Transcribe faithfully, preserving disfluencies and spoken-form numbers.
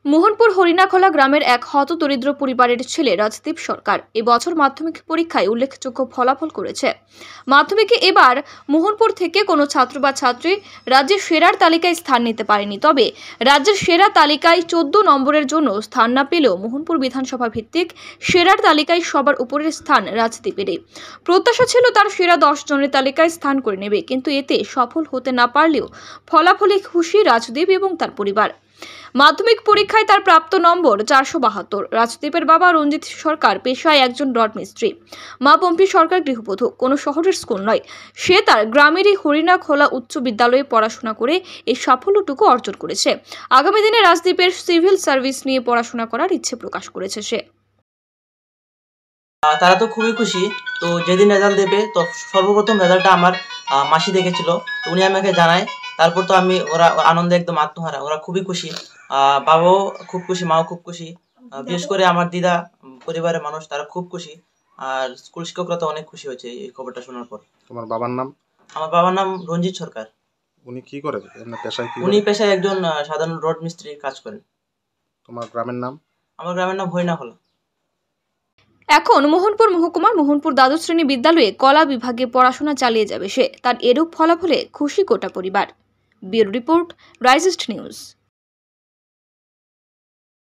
মোহনপুর হরিণাখলা গ্রামের এক হতদরিদ্র পরিবারের ছেলে রাজদীপ সরকার এবছর মাধ্যমিক পরীক্ষায় উল্লেখযোগ্য ফলাফল করেছে। মাধ্যমিকে এবার মোহনপুর থেকে কোনো ছাত্র বা ছাত্রী রাজ্যের সেরার তালিকায় স্থান নিতে পারেনি। তবে রাজ্যের সেরা তালিকায় চোদ্দ নম্বরের জন্য স্থান না পেলেও মোহনপুর বিধানসভা ভিত্তিক সেরার তালিকায় সবার উপরের স্থান রাজদীপেরই। প্রত্যাশা ছিল তার সেরা দশ জনের তালিকায় স্থান করে নেবে, কিন্তু এতে সফল হতে না পারলেও ফলাফলে খুশি রাজদীপ এবং তার পরিবার। মাধ্যমিক পরীক্ষায় তার প্রাপ্ত নম্বর চারশো বাহাত্তর। রাজদীপের বাবা রঞ্জিত সরকার পেশায় একজন রড মিস্ত্রি, মা পম্পি সরকার গৃহবধূ। কোনো শহরের স্কুল নয়, সে তার গ্রামেরই হরিণাখলা উচ্চ বিদ্যালয়ে পড়াশোনা করে এই সাফল্যটুকু অর্জন করেছে। আগামী দিনে রাজদীপের সিভিল সার্ভিস নিয়ে পড়াশোনা করার ইচ্ছে প্রকাশ করেছে সে। তারা তো খুবই খুশি। তো যেদিন রেজাল্ট দেবে তো সর্বপ্রথম রেজাল্টটা আমার মাসি দেখেছিল, তো উনি আমাকে জানায়। তারপর তো আমি ওরা আনন্দে একদম আত্মহারা, ওরা খুবই খুশি, বাবাও খুব খুশি, মাও খুব খুশি। বিশেষ করে আমার দিদা, পরিবারের মানুষ তারা খুব খুশি, আর স্কুল শিক্ষকরা তো অনেক খুশি হয়েছে এই খবরটা শোনার পর। তোমার বাবার নাম? আমার বাবার নাম রঞ্জিত সরকার। উনি কি করে? পেশায় কি? উনি পেশায় একজন সাধারণ রড মিস্ত্রি কাজ করেন। তোমার গ্রামের নাম? আমার গ্রামের নাম হরিণাখলা। এখন মোহনপুর মহকুমার মোহনপুর দ্বাদশ শ্রেণী বিদ্যালয়ে কলা বিভাগে পড়াশোনা চালিয়ে যাবে সে। তার এরূপ ফলাফলে খুশি গোটা পরিবার। ব্যুরো রিপোর্ট, রাইজিস্ট নিউজ।